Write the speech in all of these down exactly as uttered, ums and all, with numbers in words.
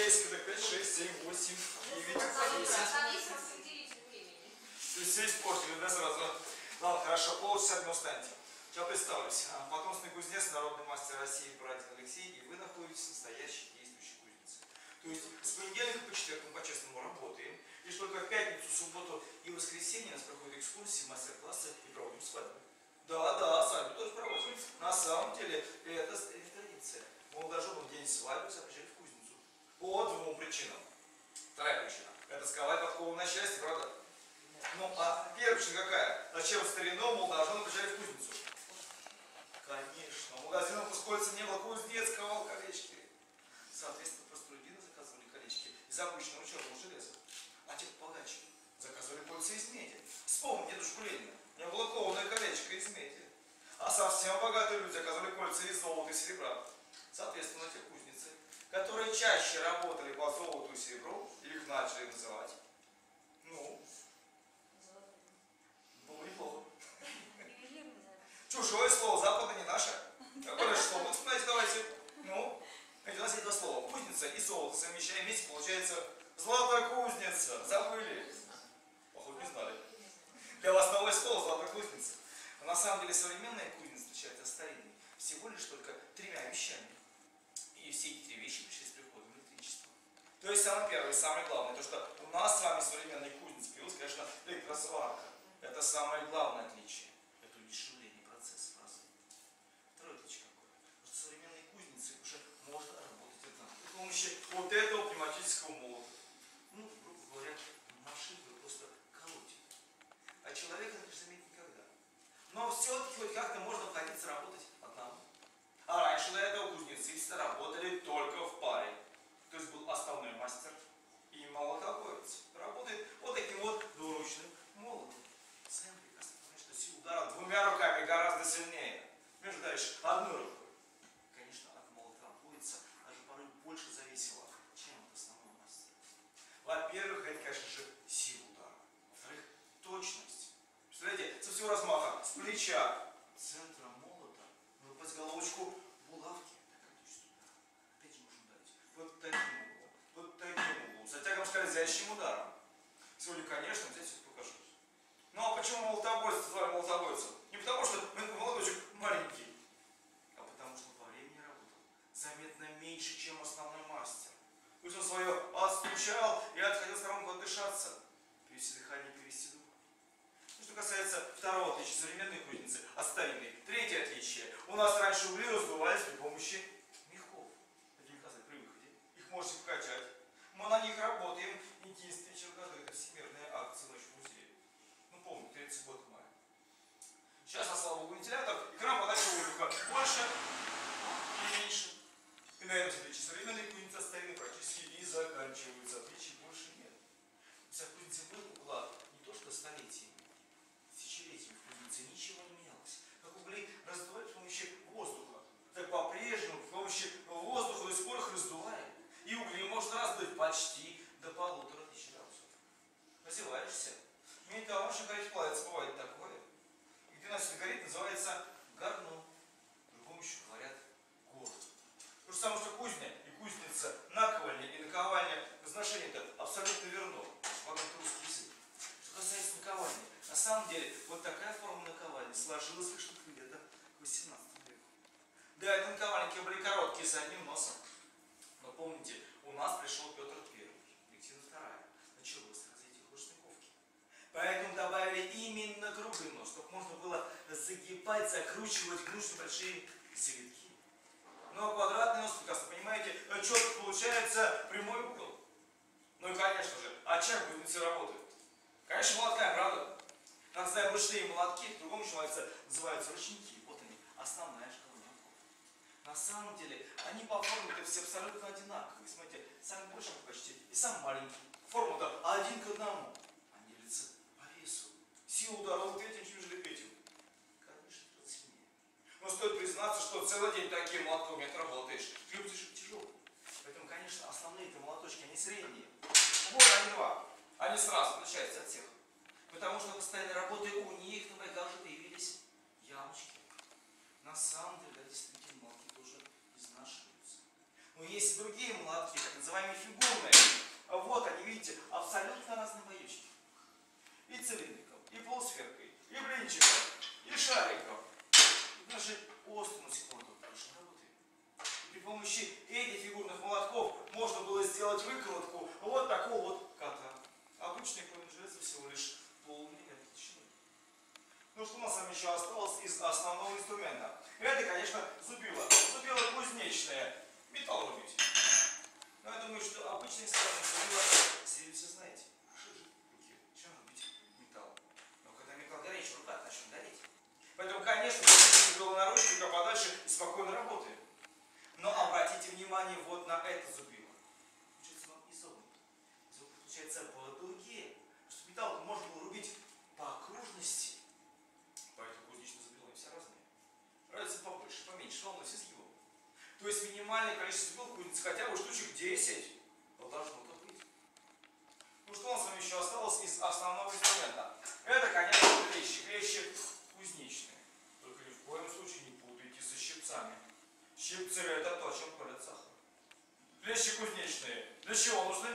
шесть, пять, шесть, семь, восемь, девять, десять. То есть все испортили, да, сразу? Ладно, хорошо, полчаса не устаньте. Сейчас представлюсь. Потомственный кузнец, народный мастер России, братья Алексей, и вы находитесь в настоящей действующей кузнице. То есть с понедельника по четверг мы по-честному работаем, лишь только в пятницу, субботу и воскресенье у нас проходят экскурсии, мастер-классы и проводим свадьбы. Да, да, свадьбу тоже проводим. На самом деле, это, это традиция. Молодоженам в день свадьбы запрещали в кузницу. По двум причинам. Вторая причина. Это сковать подкову на счастье, правда? Ну, а первая причина какая? Зачем в старину молодоженам приезжали в кузницу? Конечно. Магазинов Пускольца не было, кузнец ковал колечки. Соответственно, простолюдины заказывали колечки из обычного черного железа. А те богаче заказывали кольца из меди. Вспомни дедушку Ленина. У него было кованое колечко из меди. А совсем богатые люди заказывали кольца из золота и серебра. Соответственно, те кузницы, которые чаще работали по золоту и серебру, их начали называть, ну, было неплохо. Чужое слово, запада не наше. Какое же слово? Вот знаете, давайте, ну, у нас есть два слова. Кузница и золото совмещаем вместе, получается золотая кузница. Забыли? Походу не знали. Для вас новое слово золотая кузница. Но на самом деле современная кузница отличается от старинной всего лишь только тремя вещами. И все эти три вещи пришли с приходом электричества. То есть самое первое и самое главное, то что у нас с вами современный кузнец появилась, конечно, электросварка. Это самое главное отличие. Это удешевление процесса в разы. Второе отличие какое? Потому что современные кузницы уже можно работать одна. При помощи вот этого пневматического молота. Ну, грубо говоря, машину вы просто колотите. А человека это не заметит никогда. Но все-таки хоть как-то можно находиться работать одному. А раньше до этого кузнецы работали только в паре. То есть был основной мастер и молотобоец. Работает вот таким вот двуручным молотом. Сами прекрасно понимаете, что сила удара двумя руками гораздо сильнее. Между дальше одной рукой. Конечно, от молотобойца даже порой больше зависело, чем от основного мастера. Во-первых, это, конечно же, сила удара. Во-вторых, точность. Представляете, со всего размаха, с плеча, центра молота, ну, под головочку булавки. Таким можно ударить. Вот таким углом. Вот таким углом. Затягом скользящим ударом. Сегодня, конечно, здесь все покажу. Ну а почему молотобойцы звали молотобойцем? Не потому, что молоточек маленький, а потому, что по времени работал заметно меньше, чем основной мастер. Пусть он свое отстучал и отходил в сторонку отдышаться. Перевести дыхание, перевести дух. Ну, что касается второго отличия современной кузницы от старинной. Третье отличие. У нас раньше угли раздувались при помощи мехов. Такие меха при выходе. Их можете покачать. Мы на них работаем. Единственный вечер в году. Это всемирная акция «Ночь в музее». Ну, помню, тридцать год мая. Сейчас, на слава богу, вентилятор. И к нам подача воздуха больше и меньше. И на этом отличие современной кузницы от старинной практически и заканчиваются. Отличий больше нет. Вся кузница был уклад не то что столетиями. Тысячелетиями в кузнице ничего не менялось. Как угли раздували с помощью воздуха, так по-прежнему с помощью воздуха до сих пор их раздуваем. И угли можно раздуть почти до полутора тысяч градусов. Разеваешься. Металл очень горит, плавится, бывает такое. И где у нас горит, называется горно. По-другому еще говорят город. То же самое, что кузня и кузница, наковальня и наковальня, значение это абсолютно верно. Богатый русский язык. Что касается наковальни, на самом деле, вот такая форма наковальни сложилась лишь где-то к восемнадцатому веку. Да, это наковальники были короткие, с одним носом. Но помните, у нас пришел Петр Первый, Екатерина Вторая, началось развитие художниковки. Поэтому добавили именно круглый нос, чтобы можно было загибать, закручивать, гнуть большие завитки. Ну а квадратный нос, прекрасно понимаете, четко получается прямой угол. Ну и конечно же, а чем кузнецы работают? Конечно, молотками, правда? Как знаем, ручные молотки, по-другому еще называются ручники. Вот они, основная шкала молотков. На самом деле, они по форме все абсолютно одинаковые. Смотрите, самый большой почти и самый маленький. Форма-то один к одному. Они делятся по весу. Сила удара вот этим, чем этим. Конечно, это сильнее. Но стоит признаться, что целый день таким молотком не отработаешь. Любишь их тяжелый. Поэтому, конечно, основные-то молоточки, они средние. Вот они два. Они сразу отличаются от всех. Потому что постоянной работы у них на байках же появились ямочки. На самом деле, да, действительно, молотки тоже изнашиваются. Но есть и другие молотки, так называемые фигурные. Вот они, видите, абсолютно разные боечки. И цилиндриком, и полусферкой, и блинчиком, и шариком. И даже острым насекомым хорошо работает. И при помощи этих фигурных молотков можно было сделать выкладку вот такого вот кота. Обычный конь железа всего лишь полмиллиметра толщиной. Ну что у нас с вами еще осталось из основного инструмента? Это, конечно, зубило. Зубило кузнечное. Металл рубить. Но я думаю, что обычные стороны зубила все все знаете. А что же руки? Чем рубить металл? Но когда металл горячий, рука начнет гореть. Поэтому, конечно, зубило на ручку, пока подальше и спокойно работаем. Но обратите внимание вот на это зубило. Получается, он изогнут. Изогнут получается по дуге. Чтобы металл можно было рубить по окружности. Поэтому кузнечные зубила все разные. Разница побольше, поменьше, волнуйся с его. То есть минимальное количество зубил кузнец хотя бы штучек десять должно-то быть. Ну что у нас с вами еще осталось из основного инструмента? Это, конечно, клещи. Клещи кузнечные. Только ни в коем случае не путайте со щипцами. Щипцы это то, чем колят сахар. Клещи кузнечные. Для чего нужны?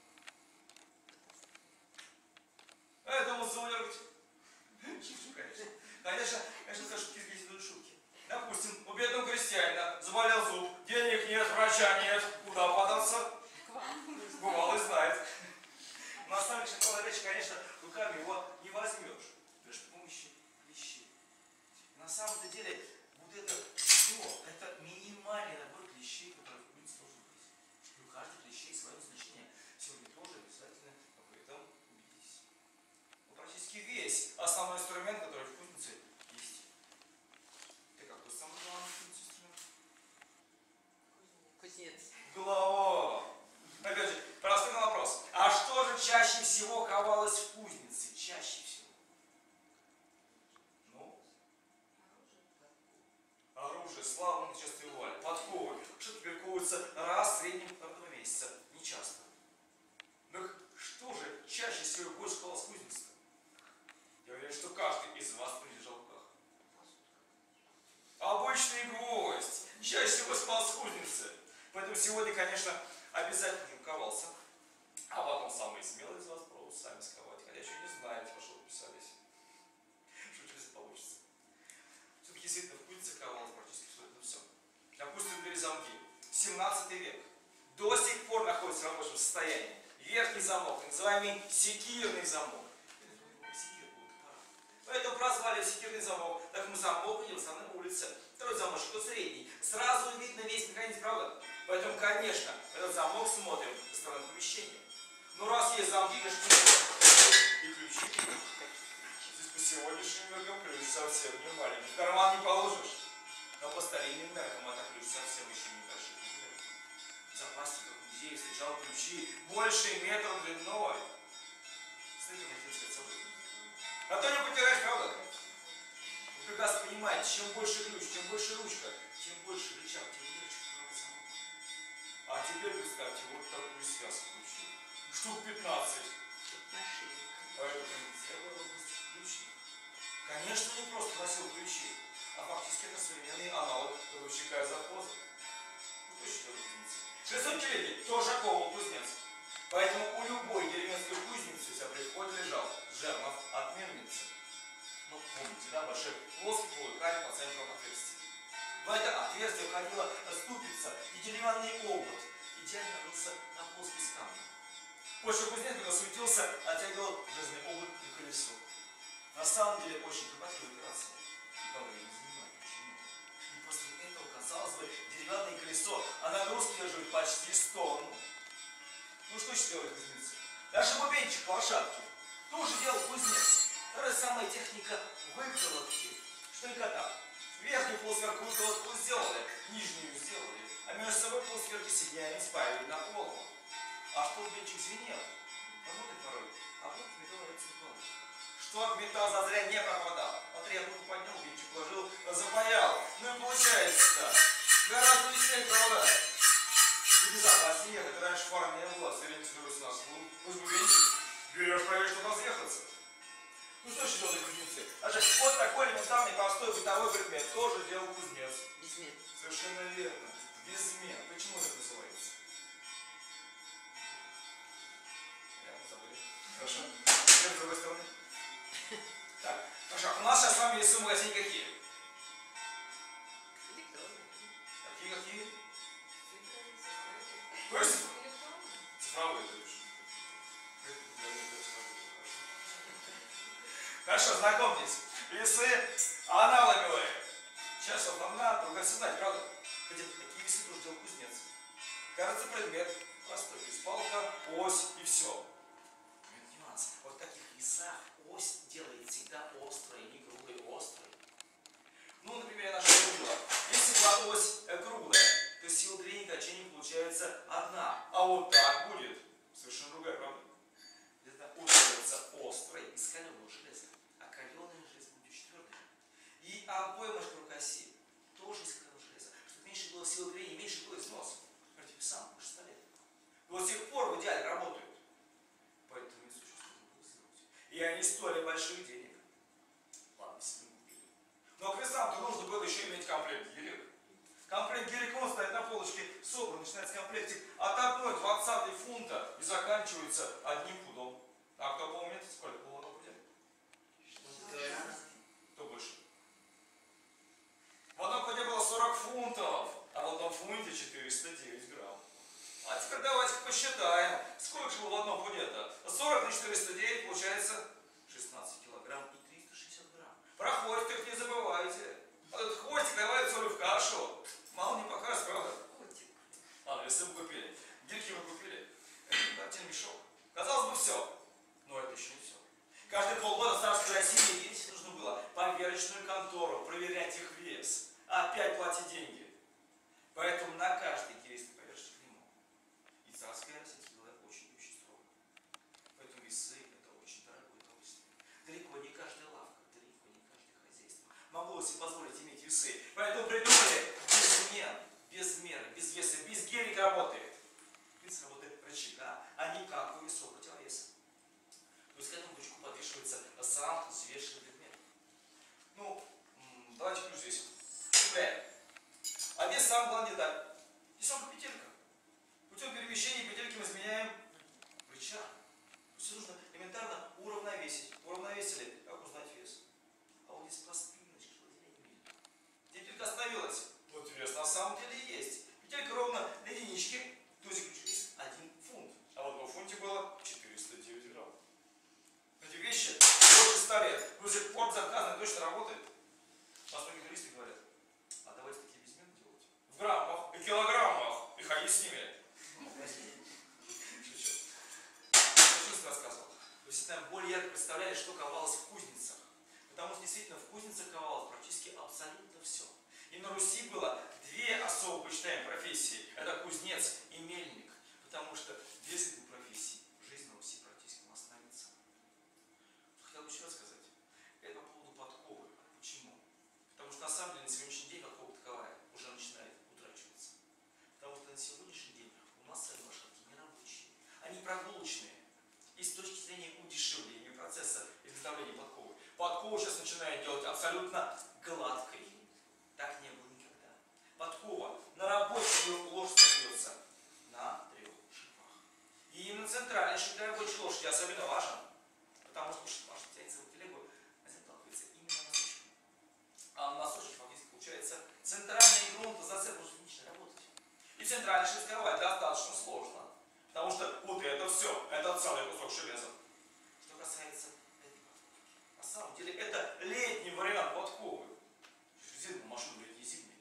Это мы заулировать. Шучу, конечно. Конечно, конечно, за шутки здесь идут шутки. Допустим, у бедного крестьянина заболел зуб, денег нет, врача нет, куда податься? Бывало и знает. Но на самом деле, речь, конечно, руками его не возьмешь. Лишь с помощью клещей. На самом-то деле, вот это все, это минимальный набор клещей, который в принципе должен быть. И у каждой клещей свое значение. Сегодня тоже обязательно об этом убедитесь. Ну, практически весь основной инструмент, который в кузнице есть. Ты какой самый главный инструмент? Кузнец. Голова. Опять же, простой вопрос. А что же чаще всего ковалось в кузнице? Чаще всего. Ну? Оружие. Слава, мы сейчас воевали. Подковы. Что теперь ковывается раз в среднем на два месяца. Не часто. Ну что же чаще всего больше ковалось в кузнице? Я уверен, что каждый из вас придержал в руках. Обычный гвоздь. Чаще всего ковалось в кузнице. Поэтому сегодня, конечно, обязательно будем ковался. А потом самые смелые из вас пробуют сами сковать. Хотя еще не знаете, во что вы писались. Шучу, если получится. Все-таки действительно в кузнице ковалось практически абсолютно все. Допустим, были замки. семнадцатый век. До сих пор находится в рабочем состоянии. Верхний замок, называемый секирный замок. Поэтому прозвали секирный замок. Так мы замок видим на улице. Второй замочек, тот средний. Сразу видно весь механизм, правда? Поэтому, конечно, этот замок смотрим со стороны помещения. Но раз есть замки, конечно, и ключи. Здесь по сегодняшним меркам ключ совсем не маленький. В карман не положишь. Но по старинным меркам это ключ совсем еще не большой. В запасниках музея встречал ключи больше метра длиной. Смотрите, на финское целое. А то не потеряешь, правда? Вы прекрасно понимаете, чем больше ключ, чем больше ручка, тем больше рычаг, тем легче открывать замок. А теперь представьте вот такую связку ключей. Штук пятнадцать. Поэтому целая область ключей. Конечно, не просто носил ключи, а фактически это современный аналог ручника из завхоза. Ну, точно кузницы. шестисотлетний тоже ковал кузнец. Поэтому у любой деревенской кузницы вся при входе лежал жернов от мельницы. Ну, помните, да, большой плоский полый камень по центру отверстия. В это отверстие входила ступица и деревянный обод. Идеально рылся на плоский камень. Позже кузнец, когда суетился, оттягивал железный обод и колесо. На самом деле очень кропотливая операция. И по времени занимает. Почему? И после этого, казалось бы, деревянное колесо, а нагрузки держит почти сто тонн. Ну что еще делает кузнец? Даже бубенчик лошадки тоже делал кузнец. Вторая самая техника выколотки. Что только так. Верхнюю полусферку выколотку сделали, нижнюю сделали, а между собой полусферки соединяли, спаивали на голову. А что бубенчик звенел? Помнут порой, а вот металл рецептуал. Чтоб металл зазря не пропадал. Вот я руку поднял, бубенчик положил, запаял. Ну и получается-то гораздо веселее, правда? И безопаснее ехать, когда раньше фара не было, сориентируясь на слух. Пусть бубенчик, берешь, проверишь, чтобы разъехаться. Ну что еще делали кузнецы? Даже вот такой элементарный простой бытовой предмет тоже делал кузнец. Безмет. Совершенно верно. безмен. Почему так называется? Я забыли. Хорошо. Теперь с другой стороны. Так, хорошо. У нас сейчас с вами весы в магазине какие? Какие, какие? То есть цифровые, то есть. Хорошо, знакомьтесь. Весы аналоговые. Сейчас вот одна, другая сюда, правда? Хотя такие весы тоже делал кузнец. Кажется, предмет простой. То есть палка, ось и все. Нюанс. Вот в таких весах ось делает всегда острой, не круглой, острой. Ну, например, наша круглая. Если была ось круглая, то сила трения качения получается одна. А вот так будет совершенно другая, правда? Это ось делается острой из каленого железа. А каленое железо будет очень твердое. И обойма широкоси тоже из каленого железа. Чтобы меньше было силы трения, меньше было износ. Смотрите, сам больше ста лет. Но до сих пор в идеале работают. Поэтому не существует сделать. И они стоили больших денег. Ладно, если не купили. Но к весам-то нужно было еще иметь комплект гирек. Комплект гирек он стоит на полочке, собран, начинается комплектик от одной двадцатой фунта и заканчивается одним пудом. А кто помнит, сколько было на пуде? Кто больше? В одном пуде было сорок фунтов, а в одном фунте четыреста девять грамм. А теперь давайте посчитаем, сколько же было в одном пуде-то? сорок на четыреста девять получается шестнадцать килограмм и триста шестьдесят грамм. Про хвостик не забывайте. А этот хвостик добавить соль в кашу. Мало не покажет, правда? Ладно, весы мы купили. Гирьки мы купили. Дайте мешок. Казалось бы, все. Но это еще не все. Каждые полгода в царской России ездить нужно было поверочную контору, проверять их вес. Опять платить деньги. Поэтому на каждый гиристый поверочный клеймо. И царская Россия была очень-очень строго. Поэтому весы это очень дорогое удовольствие. Далеко не каждая лавка, далеко не каждое хозяйство могло себе позволить иметь весы. Поэтому придумали безмен, без меры, без веса, без гирек работает. Принцип работает рычага, а не как у весов противовеса. То есть к этому бычку подвешивается сам взвешенный предмет. Ну, давайте плюс здесь. Цепляем. А вес сам главный деталь. Здесь только петелька. Путем перемещения петельки мы изменяем рычаг. То есть нужно элементарно уравновесить. Уравновесили, как узнать вес? А вот здесь простыночка, что я не видел. Петелька остановилась. Вот вес на самом деле есть. Петелька ровно на единичке, то есть один фунт. А вот в фунте было четыреста девять грамм. Эти вещи больше ста лет. До сих пор заказано, точно работает. А многие туристы говорят, а давайте такие безмены делать. В граммах и килограммах. И ходи с ними. Шучу. Что рассказывал? Вы действительно более ярко представляли, что ковалось в кузницах. Потому что действительно в кузницах ковалось практически абсолютно все. И на Руси было две особо почитаемые профессии. Это кузнец и мельник. Потому что без этой профессии жизнь на Руси практически не остановится. Хотел бы еще раз сказать. Это по поводу подковы. Почему? Потому что на самом деле на сегодняшний день подкова таковая уже начинает утрачиваться. Потому что на сегодняшний день у нас сами лошадки не рабочие. Они прогулочные. И с точки зрения удешевления процесса изготовления подковы. Подкову сейчас начинают делать абсолютно гладкой. Так не было никогда. Подкова на рабочую лошадь остается на трех шипах. И именно центральный шип для рабочей лошади особенно важен. Потому что лошадь тянется в телегу, а заталкивается именно на носочку. А на носочке фактически получается центральный грунт зацеп может финично работать. И центральный шип сковать достаточно сложно. Потому что вот это все, это целый кусок железа. Что касается этой подковки. На самом деле это летний вариант подковы. Зимнюю машину летней зимней.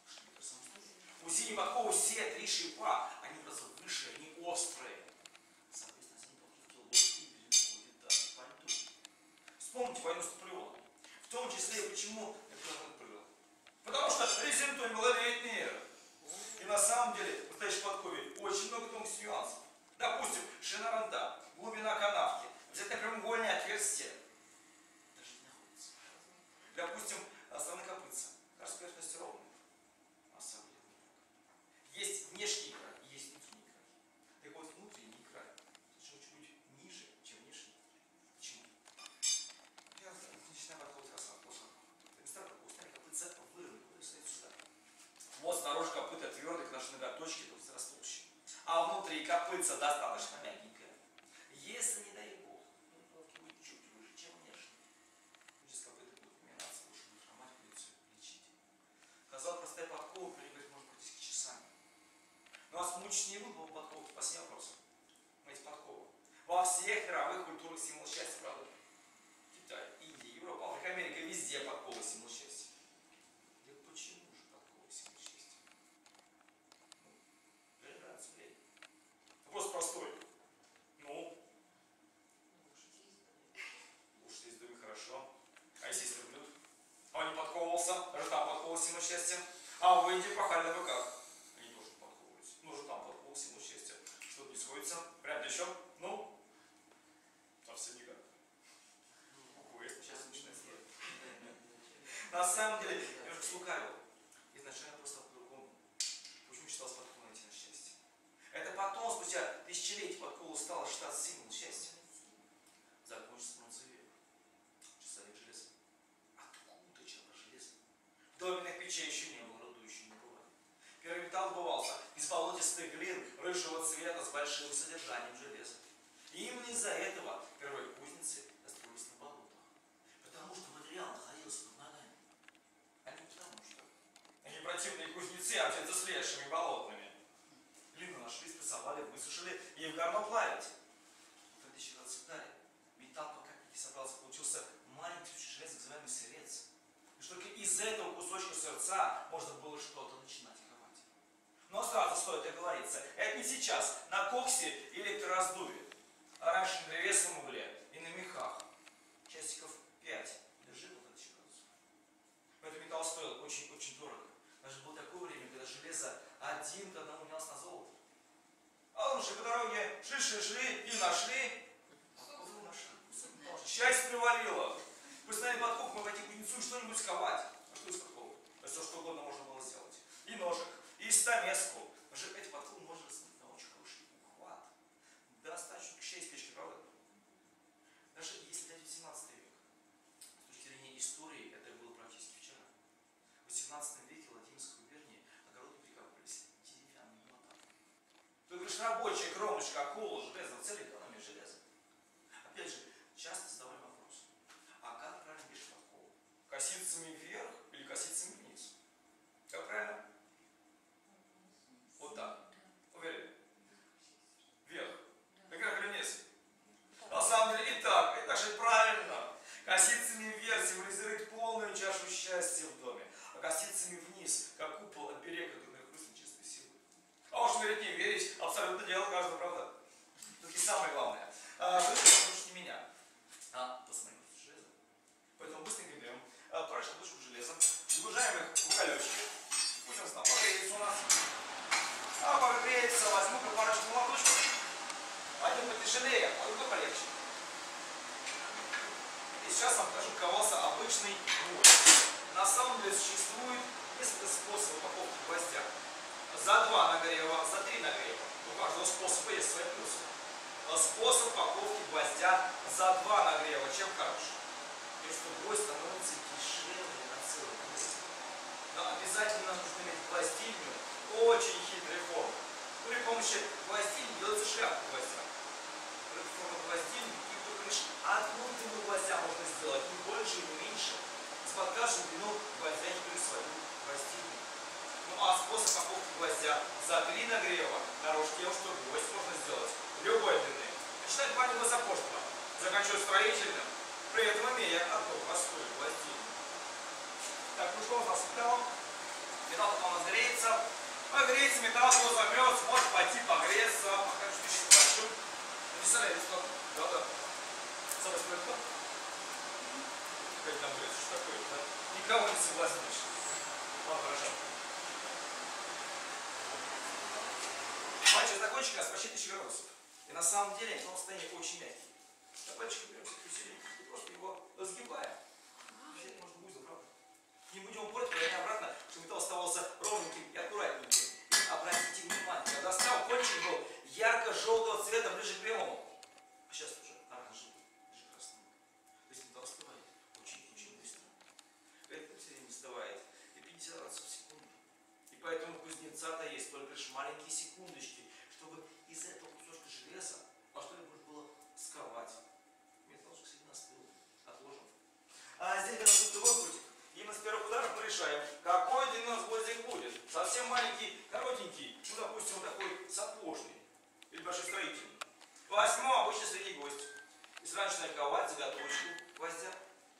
У зимней подковы все три шипа, они просто выше, они острые. Соответственно, зимней подковки лодки переходят даже по льду. Вспомните войну с Наполеоном. В том числе, почему Наполеон? Потому что резинтонь была летняя. И на самом деле в настоящей подкове очень много тонких нюансов. Допустим, шина ранта, глубина канавки, взять прямоугольное отверстие. Даже не находится. Допустим, стороны копытца. Кажется, поверхность ровная. А самом деле не. Есть внешний край и есть внутренний край. Так вот, внутренний край чуть-чуть ниже, чем внешний. Почему? Я начинаю подходить раз на вопрос. Места, как у стороны копытца выровнены, куда стоит сюда. Вот снаружи копыта твердый, мучить не буду, подков, последний вопрос. Эти подковы. Во всех мировых культурах символ счастья, правда? Китай, Индия, Европа, Африка, Америка, везде подковы символ счастья. Да почему же подковы символ счастья? Ну, мне нравится время. Вопрос простой. Ну? Лучше есть доме хорошо. А если есть верблюд? А он не подковывался, даже там подковывался символ счастья. А в Индии пахали на быках. Они тоже подковывались. Ну, уже там подковывался символ счастья. Что-то не сходится. Прям еще? Ну? Совсем никак. Ой, сейчас начинается. На самом деле, я уже слукавил. Изначально просто по-другому. Почему считалось подковой найти на счастье? Это потом, спустя тысячелетия, подкова стала считаться символом счастья. Закончится бронзовый век. Часовик железа. Откуда чего железо? Доменных печей еще не было, руду еще не бывало. Первый металл добывался из болотистых глин рыжего цвета с большим содержанием железа. И именно из-за этого первые кузницы строились на болотах. Потому что материал находился под ногами. А не потому что. Они противные кузнецы, общаются с лешими болотными. Глину нашли, спрессовали, высушили и в горно плавить. В две тысячи градусов далее металл пока не собрался, получился маленький кусочек железа, называемый сырец. И что только из этого кусочка сырца можно было что-то начинать ковать. Но сразу стоит оговориться, это не сейчас, на коксе и электрораздуве. А раньше на древесном угле и на мехах. Часиков пять. Держи вот это градусов. Поэтому металл стоил очень-очень дорого. Даже было такое время, когда железо один к одному менялось на золото. А лучше по дороге шли-шли-шли и нашли. Подковку нашли. Счастье привалило. Вы знали подков, мы пойти кузнецу что-нибудь сковать. А что из подковы? Все что угодно можно было сделать. И ножик, и стамеску. Даже эти подковы можно рассмотреть на очень хороший ухват. Достаточно к из печки, правда? Даже если взять восемнадцатый век, с точки зрения истории, это было практически вчера. В восемнадцатом веке в Владимирской губернии огороды прикапывались деревянными лопатами. Только лишь рабочая кромочка акула железного цели экономия железа. Опять же, часто задавали вопрос, а как правильно вешать подкову? Косицами вверх или косицами вниз? Как правильно? Вот так. Уверен? Вверх. Вверх или вниз? На самом деле и так. Это же правильно. Косицами вверх символизирует полную чашу счастья в доме, а косицами вниз, как купол, оберег от дурных мыслей чистой силы. А уж верить не верить, абсолютно дело каждого, правда? Тут и самое главное. А, вы слушайте меня. А, посмотрите, железо. Поэтому быстренько берем а, прочную душку железа, загружаем их в уголечки. Пусть он там погреется у нас. А погреется, возьму-ка парочку молоточков. Один потяжелее, а другой полегче. И сейчас вам покажу, как ковался обычный гвоздь. На самом деле существует несколько способов упаковки гвоздя. За два нагрева, за три нагрева. У каждого способа есть свои плюсы. Способ упаковки гвоздя за два нагрева. Чем хорош? Тем, что гвоздь становится дешевле на целый гвоздь. Но обязательно нужно иметь гвоздильную, очень хитрой формы. При помощи гвоздильни делается шляпка гвоздя. Форма гвоздильни, и только лишь одну длину гвоздя можно сделать, не больше и не меньше. С подкажем длину гвоздя не свою гвоздильню. Ну а способ упаковки гвоздя за три нагрева хорош тем, что гвоздь можно сделать любой длины. Начинает маленького сапожного, заканчивая строительным, при этом имея одну простую гвоздильню. Так, ну что у нас с металлом? Металл пока у нас греется. Погреется металл, его замерз, может пойти погреться, пока чуть еще большой. Представляете, что? Да, да. Самое справедливое. Как там греется, что такое, да? Никого не согласишь. Ладно, хорошо. Пальчик закончик у нас почти тысяча градусов. И на самом деле он в состоянии очень мягкий. На пальчик берем усиление и просто его сгибаем. Взять можно узел, правда? Не будем упорить, проверяем обратно, чтобы металл оставался ровненьким и аккуратненьким. Обратите внимание, когда сам кончик был ярко-желтого цвета, ближе к белому. А сейчас уже оранжевый, ближе к красному. То есть металл остывает очень-очень быстро. Это все время остывает и пятьдесят градусов в секунду. И поэтому у кузнеца-то есть только лишь маленькие секундочки, чтобы из этого кусочка железа во что-нибудь было сковать. Металл уже сильно остыл. Отложим. А здесь у нас другой путик. Именно с первых ударов мы решаем, какой длины у нас гвоздик будет. Совсем маленький, коротенький. Ну, допустим, вот такой Возьму обычный средний гвоздь. И сразу начинаю ковать заготовочку гвоздя.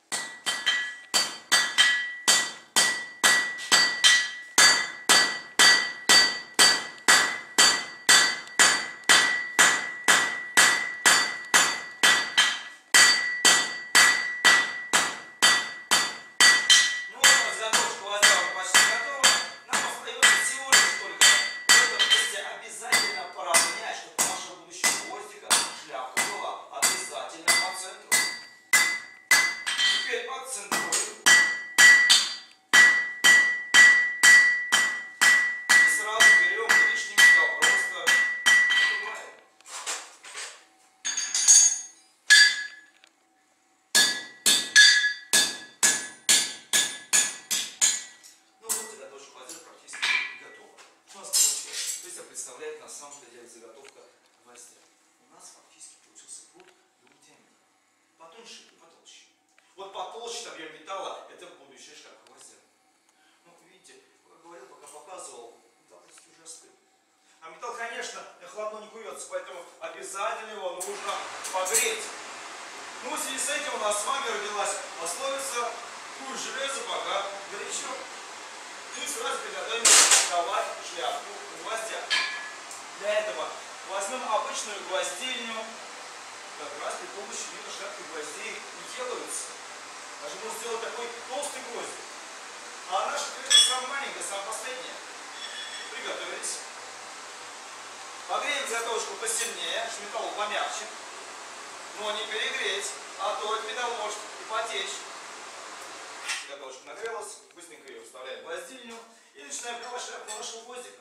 Представляет на самом деле заготовка гвоздя. У нас фактически получился пруд двух диаметров. Потоньше и потолще. Вот потолще объем металла — это будущая шляпка гвоздя. Ну, видите, как говорил, пока показывал, металл почти уже остыл. А металл, конечно, хладно не куется, поэтому обязательно его нужно погреть. Ну, в связи с этим у нас с вами родилась пословица: «Куй железо, пока горячо». И сразу приготовим ковать шляпку гвоздя. Для этого возьмем обычную гвоздильню. Как раз при помощи вида шляпки гвоздей и делаются. Даже можно сделать такой толстый гвоздик. А наша клетка самая маленькая, самая последняя. Приготовились. Погреем заготовочку посильнее, чтобы металл помягче. Но не перегреть, а то этот металл может и потечь. Заготовочка нагрелась, быстренько ее вставляем в гвоздильню и начинаем ковать шляпку нашего гвоздика.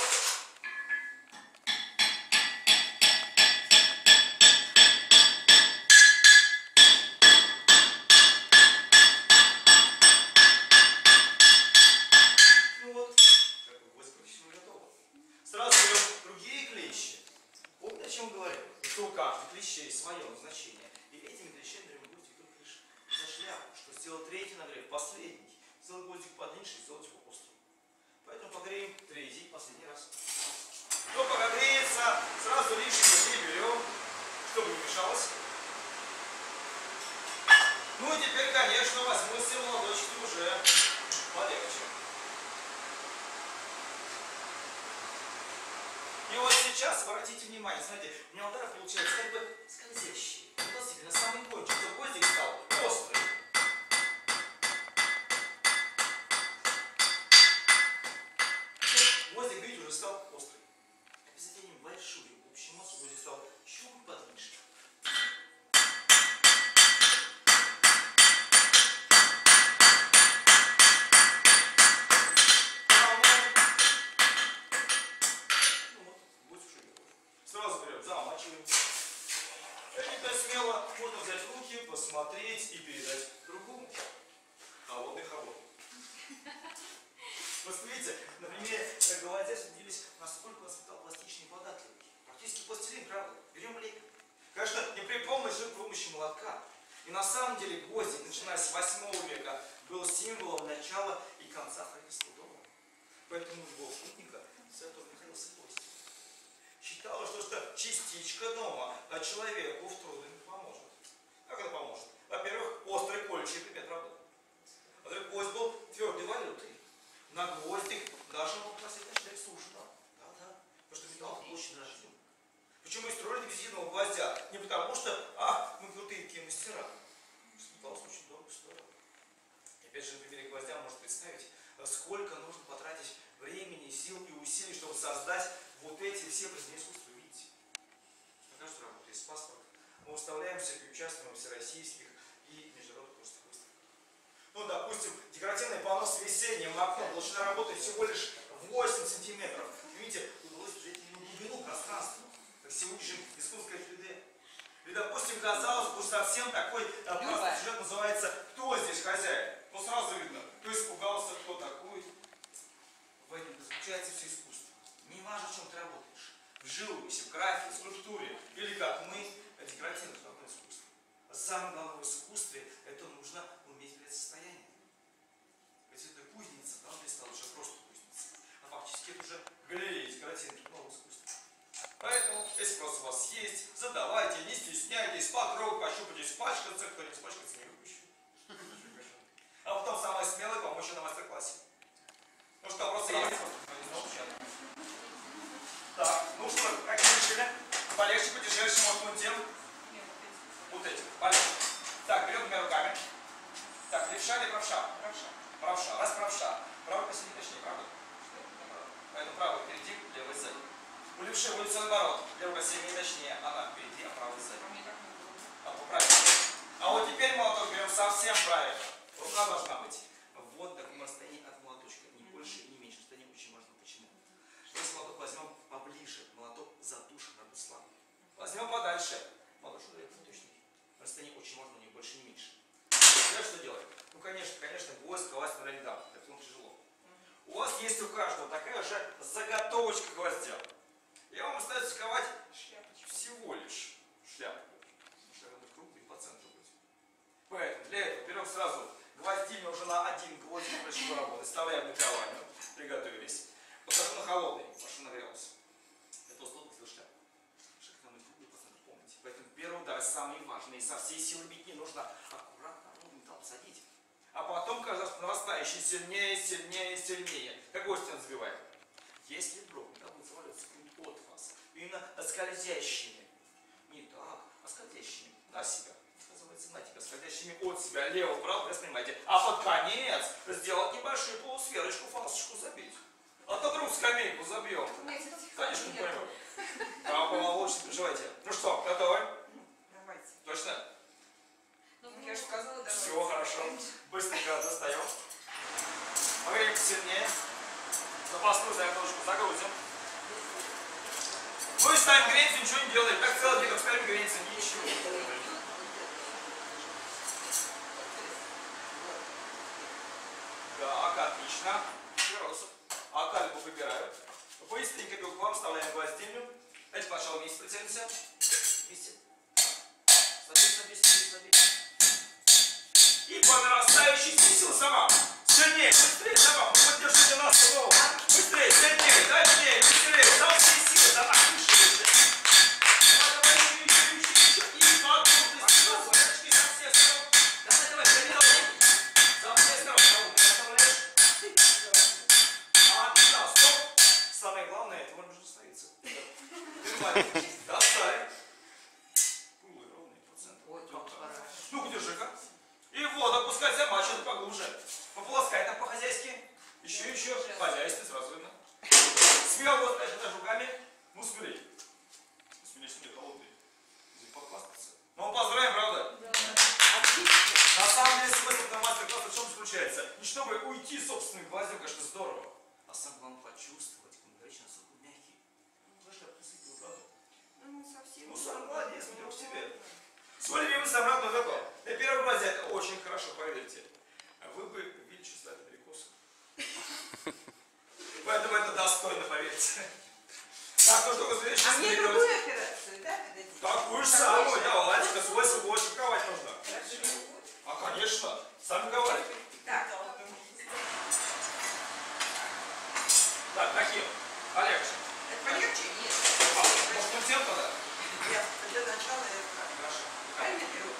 Ну вот, шляпка гвоздика практически готова. Сразу берем другие клещи. Помните, о чем говорил? Что у каждого клещей свое назначение. И этими клещами берем гвоздик только лишь за шляпу, что сделать третий нагрев, последний. Сделать гвоздик поменьше и сделать его острым. Поэтому погреем третий, последний раз. Но пока греется, сразу лишнего не берем, чтобы не мешалось. Ну и теперь, конечно, возьму все молоточки уже полегче. И вот сейчас обратите внимание, смотрите, у меня удары получаются как бы скользящие. Вот на самый кончик, чтобы гвоздик стал острый. Гвоздик, видите, уже стал острый. Обязательно большую общую массу, гвоздик стал чуть потоньше. Это смело можно взять в руки, посмотреть и передать другому. Холодный холодный. Посмотрите, на примере, как гвоздя, убедились, насколько у нас металл пластичный и податливый. Практически пластилин, правда? Берем лейку. Конечно, не при помощи, при помощи молотка. И на самом деле гвоздик, начиная с восьмого века, был символом начала и конца строительства дома. Поэтому у любого путника с этого находился гвоздик. Считалось, что это частичка дома, а человеку в трудах поможет. Как это поможет? Во-первых, острый колющий предмет, правда? Во-вторых, гвоздь был твердой валютой. На гвоздик даже мог носить начать сужено. Да-да. Потому что металл очень дорожный. Почему и строили без единого гвоздя? Не потому что, а, мы крутые такие мастера. Металл очень дорого стоил. И опять же, на примере гвоздя можно представить, сколько нужно потратить времени, сил и усилий, чтобы создать вот эти все произведения искусства. Видите? На каждую работу есть паспорт. Мы выставляемся и участвуем в всероссийских и международных выставках. Ну, допустим, декоративный панно с весенним окном, толщина работы всего лишь восемь сантиметров. Видите, удалось взять на глубину пространства, как сегодняшнем искусстве три дэ. И, допустим, казалось бы, совсем такой простой сюжет называется «Кто здесь хозяин?». Ну, сразу видно, кто испугался, кто такой. В этом заключается все искусство. Не важно, в чем ты работаешь. В живописи, в графике, в скульптуре, или как мы, декоративное искусство. А самое главное в искусстве — это нужно уметь влиять состояние. Ведь это кузница, да, здесь стала уже просто кузница. А фактически это уже галерея декоративных нового искусства. Поэтому, если просто у вас есть есть, задавайте, не стесняйтесь, потрогать, пощупать, испачкаться, кто не испачкается, не выпущу. А потом самое смелое помочь на мастер-классе. Ну что, вопросы есть? Так, ну что, как вы решили? Полегче, потяжелее, может, вон тем? Вот этим, полегче. Так, берем двумя руками. Так, левша или правша? Правша. Правша. Раз правша. Правый посередине, точнее, правый. Поэтому правый впереди, левый сзади. У левши будет наоборот. Левый посередине, точнее, она впереди, а правый сзади. А, правильно. А вот теперь молоток берем совсем правильно. Рука должна быть вот в таком расстоянии от молоточка. Не больше и не меньше. Расстояние очень важно. Почему? Если молоток возьмем поближе, молоток задушит Руслана. Возьмем подальше. Молоток что дает точно. Расстояние очень важно, не больше, не меньше. Теперь что делать? Ну, конечно, конечно, гвоздь ковать на не дам. Это тяжело. У вас есть у каждого такая же заготовочка гвоздя. Я вам остается ковать всего лишь шляпку. Шляпка будет круглый, по центру будет. Поэтому для этого берем сразу гвоздильный уже на один гвоздик начну работать. Вставляем на кование. Приготовились. Посажу на холодный, машина нагрелась. Это столбик для шляпы. Шляпка нам будет круглый, по центру, помните. Поэтому первый удар самый важный. И со всей силы бить не нужно. Аккуратно, ровно там садить. А потом, кажется, нарастающий сильнее, сильнее, сильнее. Как гвоздь он забивает. Если вдруг да, будет заваливаться от вас, именно скользящими, не так, а скользящими на себя, называется на тебя, скользящими от себя, лево, вправо, вы понимаете, а под конец сделать небольшую полусферочку, фасочку забить. А то вдруг скамейку забьем. Конечно, не поймем. А помолочь, не переживайте. Ну что, готовы? Давайте. Точно? Ну, я же сказала, давайте. Все, хорошо. Быстренько достаем. Погреем сильнее. Запасную заготовочку загрузим. Ну и ставим гренцию, ничего не делаем. Как целый день, ставим гренцию, ничего. Так, отлично. А кальку выбираю. Быстренько бегу к вам, вставляем гвоздильню. Давайте сначала вместе прицелимся. Вместе. Садись, садись, садись, садись. И по нарастающей силе сама. Сильнее, быстрее, сама. Поддержите нас, снова. Быстрее, сильнее, дальнее, быстрее. Со всей силы, давай, выше, выше. Давай, давай, еще, еще, еще. И по одному пластину, почти со всех сторон. Давай, давай, давай, со всех сторон. Оставляешь. Отлично, стоп. Самое главное, это можно уже остановиться. Достали. Круглый, ровный процент. Ну-ка, держи-ка. И вот, опускай, замачивай поглубже. Пополоскай там по-хозяйски. Еще, еще. Хозяйство сразу видно. Смело вот даже руками. Ну, смелей. Смелей, смелей, холодный. Здесь подхвастаться. Ну, мы поздравим, правда? Да. На самом деле, смысл на мастер-класса в чем заключается? Не чтобы уйти собственным гвоздем, конечно, здорово. А самое главное почувствовать, как он горячий, насколько он мягкий. Ну, что я присыпал, правда? Ну, совсем. Ну, сам молодец, берем к себе. Свой любимый самородный закон. Для первого гвоздя это очень хорошо, поверьте. А вы бы видели, что стали перекосы. Поэтому это достойно, поверьте. Так, ну что, следующий А мне другую операцию, да? Такую же самую, давайте, свой свой ковать нужно. Хорошо. А, конечно, сами ковали. Так. Так, таким. Полегче. Это полегче? Нет. А, может, ну тем тогда? Я для начала это. Хорошо. Правильно беру?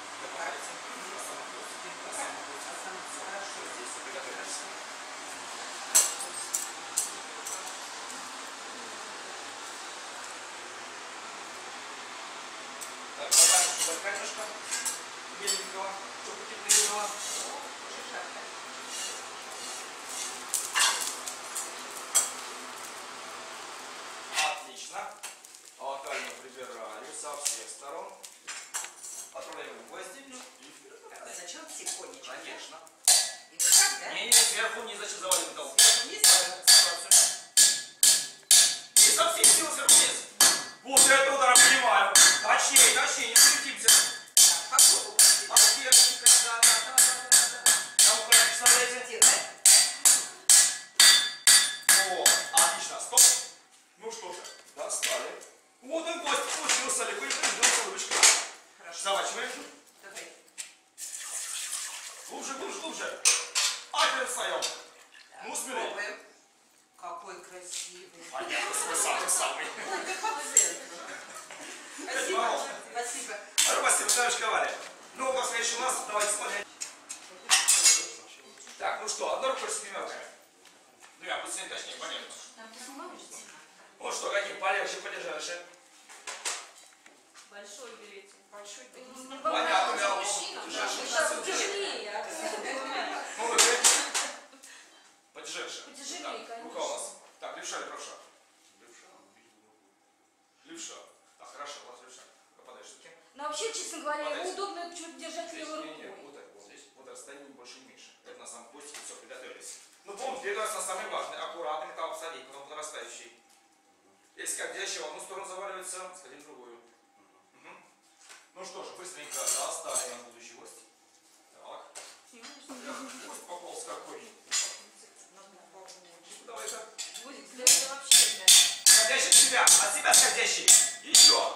Хорошо, здесь приготовились. Так, добавим сюда камешка беленького, чтобы не прибыло. Отлично. Локально прибирали со всех сторон. Отправляем в гвоздильню и вперед. А зачем тихонечко? Конечно. И вот так, да? Не, не, сверху не зачем завалим металл. Сверху вниз? И со всей силы сверху вниз. Вот это удар понимаю. Точнее, точнее, не суетимся. Так, попробуй. Отверстие, да, да, да, да, да, да. Там аккуратно вставляйте. О, отлично, стоп. Ну что же, достали. Вот он гость получился, легко и придется ручку. Хорошо. Заворачиваем. Давай. Глубже, глубже, глубже. А теперь встаем. Ну, смелее. Пробуем. Какой красивый. Понятно, свой самый самый. Ой, ты по центру. Спасибо. Спасибо. А, спасибо, товарищ Ковалев. Ну, как следующий у нас, давайте смотреть. Так, ну что, одной рукой с семерками. Двумя, пусть не точнее, понятно. Вот что, каким полегче подержишь? Большой берете. Большой берите. Понятно, я вам Сейчас тяжелее. Ну, вы говорите. Подержишь. Потяжелее, Так, конечно. рука у нас. Так, левша или правша? Левша. Так, хорошо, у вас левша. Подальше руки. Но вообще, честно говоря, Вот ему здесь. удобно чуть держать Здесь, левой не, не, рукой. вот так, вот здесь. Вот расстояние больше не меньше. Это на самом хвостике, все, приготовились. Ну, помните, первый раз на самый важный. Аккуратно металл всадить, потом по нарастающей. Если как дящий в одну сторону заваливается, сходим в другую. Угу. Ну что ж, быстренько достали на будущий гость. Так. Гость пополз какой. Давай-ка. Будет это вообще, да. Сходящий от себя, от себя сходящий. Еще.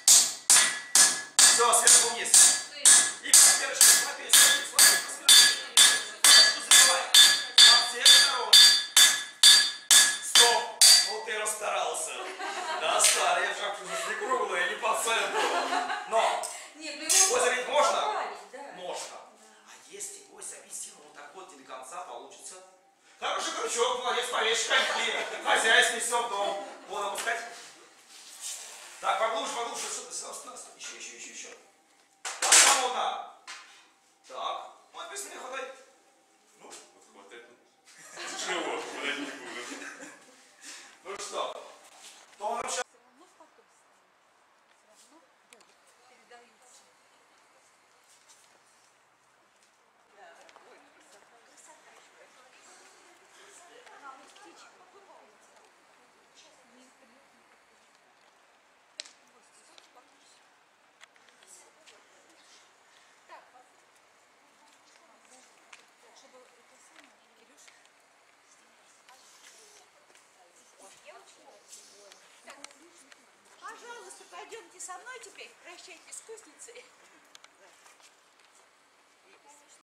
Все, сверху вниз. И поддержка, смотри, смотри, смотри, посмотри. Что забывай? От всех сторон. Стоп. Ну ты расстарался. Достали, я как не круглая, не по центру. Но. Нет, ну его Озеро ведь можно? поправить, да. Можно. А если его забить силу вот так вот и до конца получится? Хороший крючок, молодец, повесь коньки. Хозяйственный все в дом. Вон опускать. Так, поглубже, поглубже. Что ты сразу нас? Еще, еще, еще, еще. Так, свободно. Так. Вот без меня хватает. Ну, вот хватает. Чего? Хватать не буду. Ну что? То он вообще... Пожалуйста, пойдемте со мной теперь, прощайтесь с кузницей.